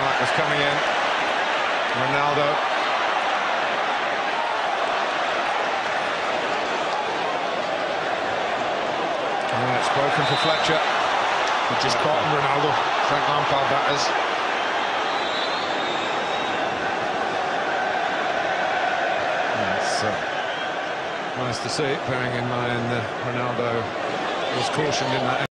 Ballack was coming in. Ronaldo. Oh, it's broken for Fletcher. He just caught Ronaldo. Frank Lampard, that is. It's nice to see, bearing in mind Ronaldo was cautioned in that.